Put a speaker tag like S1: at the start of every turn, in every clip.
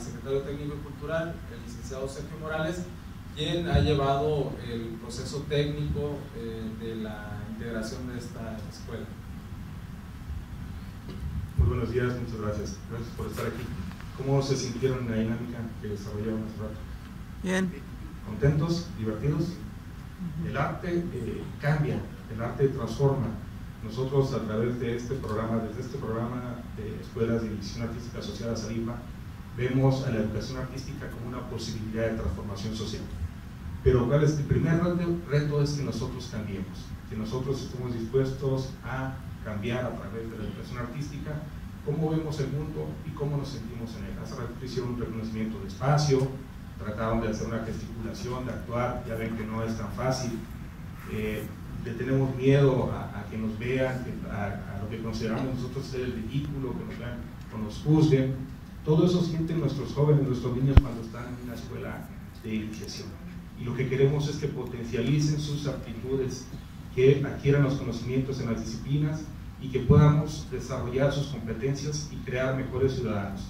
S1: secretario técnico y cultural, el licenciado Sergio Morales, quien ha llevado el proceso técnico de la integración de esta escuela.
S2: Muy buenos días, muchas gracias. Gracias por estar aquí. ¿Cómo se sintieron en la dinámica que desarrollaron hace rato?
S3: Bien.
S2: ¿Contentos? ¿Divertidos? El arte cambia, el arte transforma. Nosotros a través de este programa, desde este programa de Escuelas de Dirección Artística Asociadas a IMBA, vemos a la educación artística como una posibilidad de transformación social. Pero ¿cuál es el primer reto? Es que nosotros cambiemos, que nosotros estemos dispuestos a cambiar a través de la educación artística cómo vemos el mundo y cómo nos sentimos en él. Hace rato hicieron un reconocimiento de espacio, trataron de hacer una gesticulación, de actuar, ya ven que no es tan fácil. Le tenemos miedo a que nos vean, a lo que consideramos nosotros ser el ridículo, que nos vean o nos juzguen. Todo eso sienten nuestros jóvenes, nuestros niños cuando están en una escuela de iniciación. Y lo que queremos es que potencialicen sus aptitudes, que adquieran los conocimientos en las disciplinas y que podamos desarrollar sus competencias y crear mejores ciudadanos,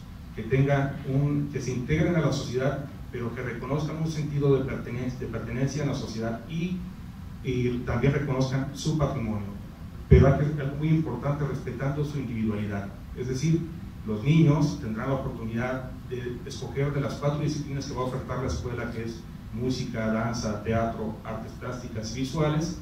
S2: que se integren a la sociedad, pero que reconozcan un sentido de pertenencia a la sociedad y también reconozcan su patrimonio. Pero hay que ser algo muy importante, respetando su individualidad. Es decir, los niños tendrán la oportunidad de escoger de las 4 disciplinas que va a ofertar la escuela, que es música, danza, teatro, artes plásticas y visuales,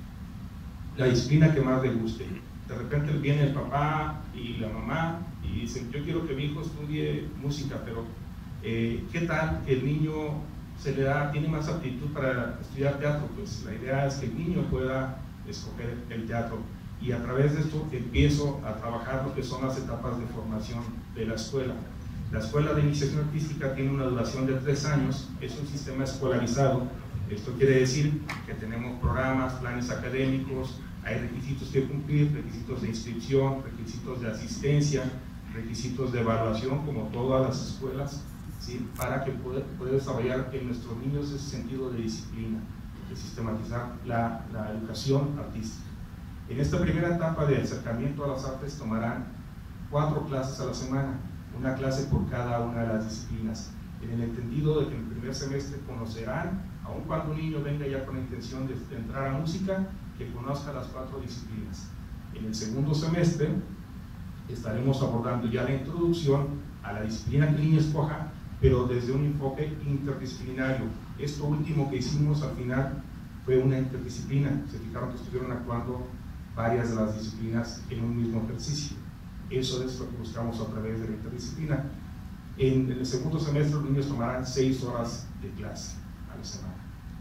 S2: la disciplina que más les guste. De repente viene el papá y la mamá y dicen: yo quiero que mi hijo estudie música, pero ¿qué tal que el niño tiene más aptitud para estudiar teatro? Pues la idea es que el niño pueda escoger el teatro, y a través de esto empiezo a trabajar lo que son las etapas de formación de la escuela. La escuela de iniciación artística tiene una duración de 3 años, es un sistema escolarizado. Esto quiere decir que tenemos programas, planes académicos, hay requisitos que cumplir, requisitos de inscripción, requisitos de asistencia, requisitos de evaluación, como todas las escuelas, ¿sí? Para que pueda desarrollar en nuestros niños ese sentido de disciplina, de sistematizar la educación artística. En esta primera etapa de acercamiento a las artes tomarán 4 clases a la semana, una clase por cada una de las disciplinas, en el entendido de que en el primer semestre conocerán, aun cuando un niño venga ya con la intención de entrar a música, que conozca las 4 disciplinas. En el segundo semestre estaremos abordando ya la introducción a la disciplina que el niño escoja, pero desde un enfoque interdisciplinario. Esto último que hicimos al final fue una interdisciplina. Se fijaron que estuvieron actuando varias de las disciplinas en un mismo ejercicio. Eso es lo que buscamos a través de la interdisciplina. En el segundo semestre los niños tomarán 6 horas de clase a la semana.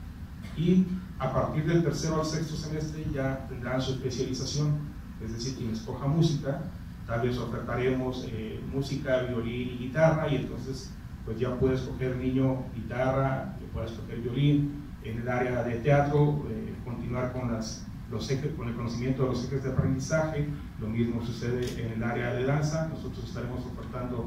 S2: Y a partir del tercero al sexto semestre ya tendrán su especialización, es decir, quien escoja música, tal vez ofertaremos música, violín y guitarra, y entonces pues ya puede escoger niño guitarra, puede escoger violín. En el área de teatro, continuar con con el conocimiento de los ejes de aprendizaje. Lo mismo sucede en el área de danza. Nosotros estaremos ofertando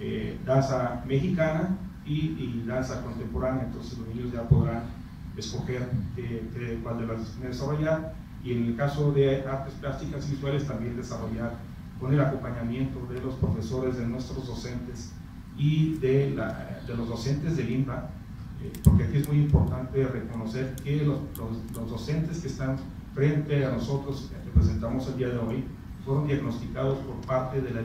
S2: danza mexicana y danza contemporánea, entonces los niños ya podrán escoger cuál de las disciplinas desarrollar. Y en el caso de artes plásticas y visuales, también desarrollar con el acompañamiento de los profesores, de nuestros docentes y de los docentes del IMBA, porque aquí es muy importante reconocer que los docentes que están frente a nosotros, que presentamos el día de hoy, fueron diagnosticados por parte de la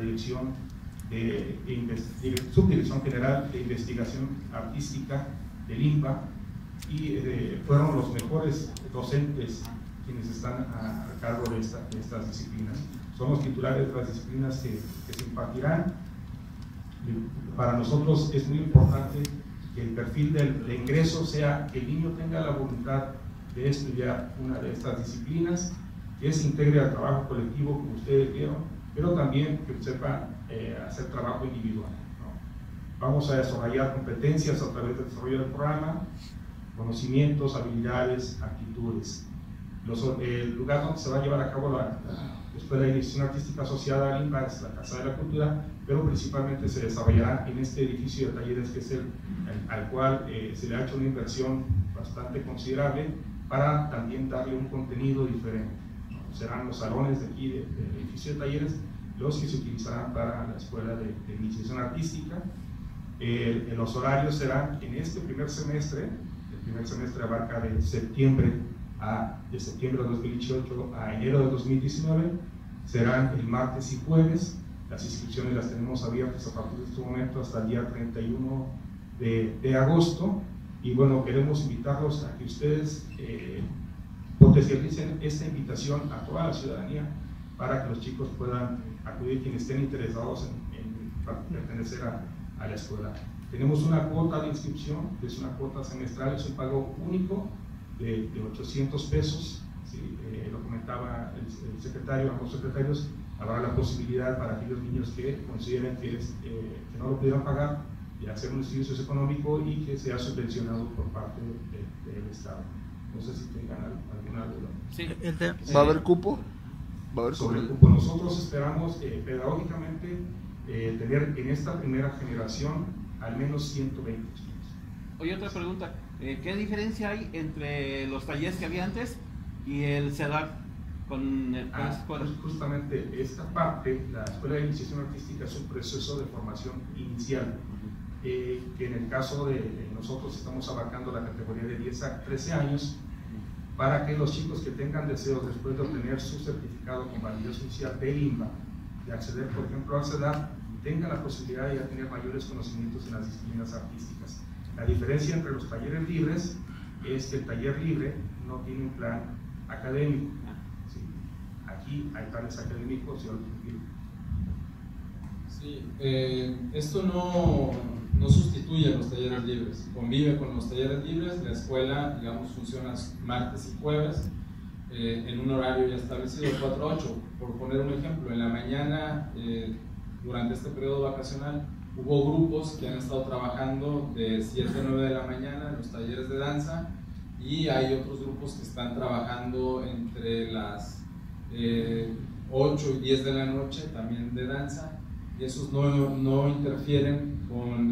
S2: Subdirección General de Investigación Artística del IMBA, y fueron los mejores docentes quienes están a cargo de estas disciplinas. Son los titulares de las disciplinas que se impartirán. Para nosotros es muy importante que el perfil de ingreso sea que el niño tenga la voluntad de estudiar una de estas disciplinas, que se integre al trabajo colectivo, como ustedes vieron, pero también que sepa hacer trabajo individual, ¿no? Vamos a desarrollar competencias a través del desarrollo del programa, conocimientos, habilidades, actitudes. El lugar donde se va a llevar a cabo la Escuela de Dirección Artística Asociada al IMBA es la Casa de la Cultura, pero principalmente se desarrollará en este edificio de talleres, que es al cual se le ha hecho una inversión bastante considerable para también darle un contenido diferente, ¿no? Serán los salones de aquí del edificio de talleres los que se utilizarán para la Escuela de Iniciación Artística. Los horarios serán en este primer semestre. El primer semestre abarca de septiembre de 2018 a enero de 2019. Serán el martes y jueves. Las inscripciones las tenemos abiertas a partir de este momento hasta el día 31 de agosto. Y bueno, queremos invitarlos a que ustedes potencialicen esta invitación a toda la ciudadanía para que los chicos puedan acudir, quienes estén interesados en pertenecer a la escuela. Tenemos una cuota de inscripción, que es una cuota semestral, es un pago único de 800 pesos. ¿Sí? Lo comentaba el secretario, ambos secretarios. Habrá la posibilidad para aquellos niños que consideren que no lo pudieran pagar, de hacer un estudio socioeconómico y que sea subvencionado por parte del Estado. No sé si tengan alguna duda.
S3: Sí.
S4: ¿Va a haber cupo?
S2: Sobre el cupo, nosotros esperamos pedagógicamente tener en esta primera generación al menos 120 chicos.
S3: Oye, otra pregunta, ¿qué diferencia hay entre los talleres que había antes y el CEDAC con la escuela?
S2: Pues justamente esta parte, la Escuela de Iniciación Artística es un proceso de formación inicial, que en el caso de nosotros estamos abarcando la categoría de 10 a 13 años, para que los chicos que tengan deseos después de obtener su certificado con validez inicial del INBA, de acceder por ejemplo al CEDAC, tengan la posibilidad de ya tener mayores conocimientos en las disciplinas artísticas. La diferencia entre los talleres libres es que el taller libre no tiene un plan académico. ¿Sí? Aquí hay planes académicos y otros.
S1: Sí, esto no sustituye a los talleres libres, convive con los talleres libres. La escuela, digamos, funciona martes y jueves en un horario ya establecido, 4 a 8. Por poner un ejemplo, en la mañana, durante este periodo vacacional, hubo grupos que han estado trabajando de 7 a 9 de la mañana en los talleres de danza, y hay otros grupos que están trabajando entre las 8 y 10 de la noche también de danza, y esos no interfieren con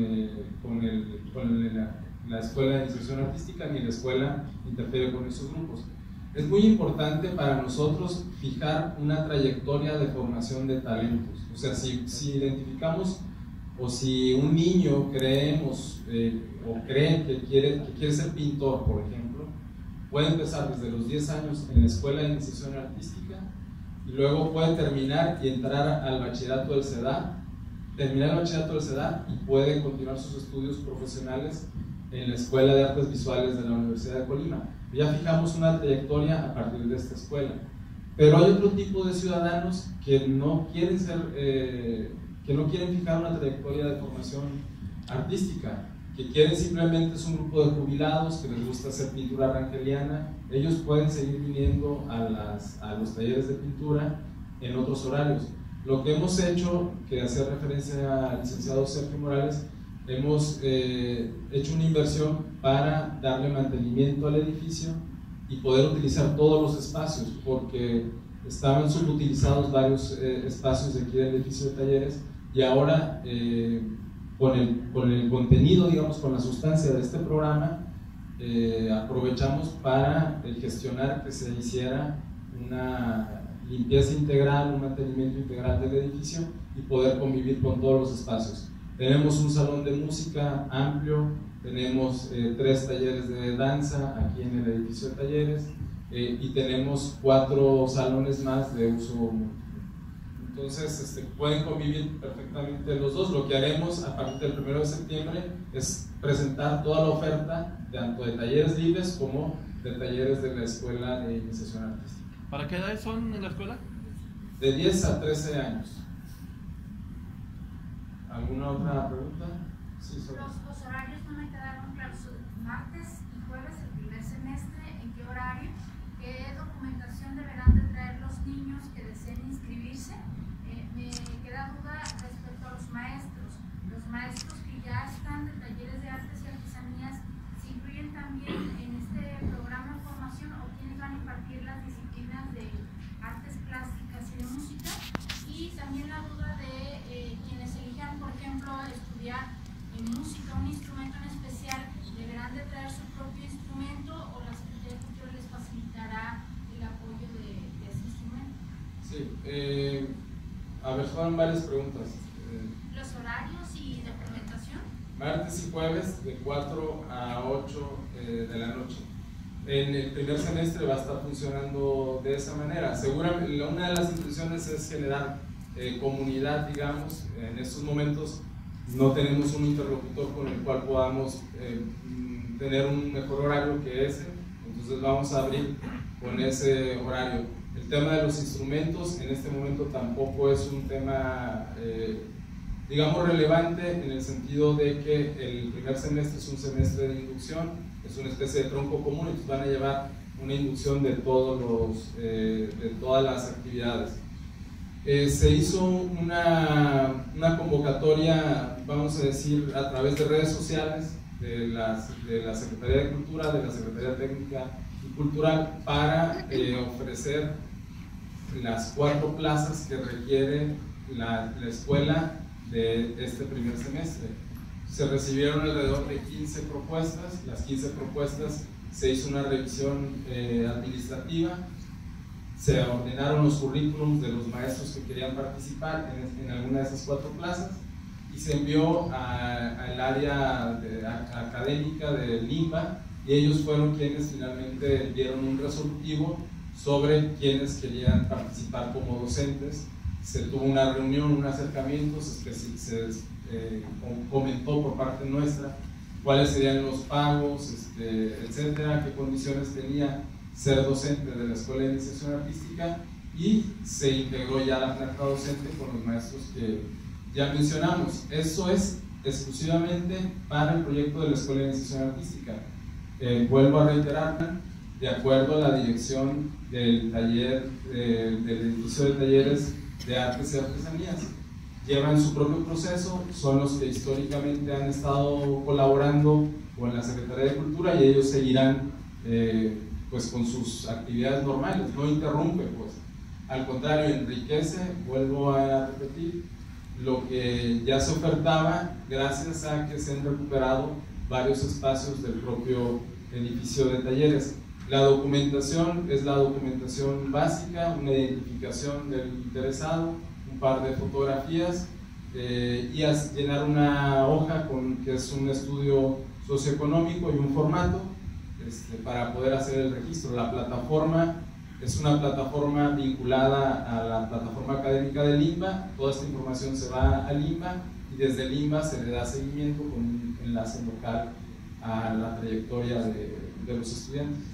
S1: la escuela de iniciación artística, ni la escuela interfiere con esos grupos. Es muy importante para nosotros fijar una trayectoria de formación de talentos. O sea, si identificamos, o si un niño creemos o cree que quiere ser pintor, por ejemplo, puede empezar desde los 10 años en la escuela de iniciación artística, y luego puede terminar y entrar al bachillerato del CEDAC, terminar el bachillerato del CEDAC y puede continuar sus estudios profesionales en la Escuela de Artes Visuales de la Universidad de Colima. Ya fijamos una trayectoria a partir de esta escuela. Pero hay otro tipo de ciudadanos que no quieren fijar una trayectoria de formación artística, que quieren simplemente, es un grupo de jubilados que les gusta hacer pintura rangeliana. Ellos pueden seguir viniendo a los talleres de pintura en otros horarios. Lo que hemos hecho, que hace referencia al licenciado Sergio Morales, hemos hecho una inversión para darle mantenimiento al edificio y poder utilizar todos los espacios, porque estaban subutilizados varios espacios de aquí del edificio de talleres, y ahora con el contenido, digamos, con la sustancia de este programa, aprovechamos para gestionar que se hiciera una limpieza integral, un mantenimiento integral del edificio y poder convivir con todos los espacios. Tenemos un salón de música amplio, tenemos 3 talleres de danza aquí en el edificio de talleres, y tenemos 4 salones más de uso múltiple. Entonces pueden convivir perfectamente los dos. Lo que haremos a partir del 1 de septiembre es presentar toda la oferta, tanto de talleres libres como de talleres de la Escuela de Iniciación Artística.
S3: ¿Para qué edades son en la escuela?
S1: De 10 a 13 años. ¿Alguna otra pregunta? Sí,
S5: Los horarios no me quedaron claros. Martes y jueves el primer semestre, ¿en qué horario? ¿Qué documentación deberán de traer los niños que deseen inscribirse? Me queda duda respecto a los maestros. Los maestros que ya están de talleres de artes y artesanías, ¿se incluyen también en este programa de formación, o quiénes van a impartir las disciplinas de artes plásticas y de música? Y también la duda de quienes elijan, por ejemplo, estudiar en música un instrumento en especial, ¿deberán de traer su propio instrumento o la Secretaría de Cultura les facilitará el apoyo de ese instrumento?
S1: Sí, a ver, son varias preguntas.
S5: ¿Los horarios y documentación?
S1: martes y jueves de 4 a 8 de la noche. En el primer semestre va a estar funcionando de esa manera. Seguramente una de las intenciones es generar comunidad, digamos. En estos momentos no tenemos un interlocutor con el cual podamos tener un mejor horario que ese, entonces vamos a abrir con ese horario. El tema de los instrumentos en este momento tampoco es un tema digamos relevante, en el sentido de que el primer semestre es un semestre de inducción, es una especie de tronco común, y van a llevar una inducción de todas las actividades. Se hizo una convocatoria, vamos a decir, a través de redes sociales de la Secretaría de Cultura, de la Secretaría Técnica y Cultural, para ofrecer las 4 plazas que requiere la escuela de este primer semestre. Se recibieron alrededor de 15 propuestas. Las 15 propuestas se hizo una revisión administrativa, se ordenaron los currículums de los maestros que querían participar en alguna de esas 4 plazas y se envió al área académica del INBA, y ellos fueron quienes finalmente dieron un resolutivo sobre quienes querían participar como docentes. Se tuvo una reunión, un acercamiento, se comentó por parte nuestra cuáles serían los pagos, etcétera, qué condiciones tenía ser docente de la Escuela de Iniciación Artística, y se integró ya la planta docente con los maestros que ya mencionamos. Eso es exclusivamente para el proyecto de la Escuela de Iniciación Artística. Vuelvo a reiterar, de acuerdo a la dirección del taller, del edificio de talleres de artes y artesanías, llevan su propio proceso, son los que históricamente han estado colaborando con la Secretaría de Cultura, y ellos seguirán pues con sus actividades normales, no interrumpe, pues al contrario, enriquece. Vuelvo a repetir lo que ya se ofertaba, gracias a que se han recuperado varios espacios del propio edificio de talleres. La documentación es la documentación básica, una identificación del interesado, un par de fotografías y llenar una hoja que es un estudio socioeconómico y un formato para poder hacer el registro. La plataforma es una plataforma vinculada a la plataforma académica del INBA. Toda esta información se va al INBA y desde el INBA se le da seguimiento con un enlace local a la trayectoria de los estudiantes.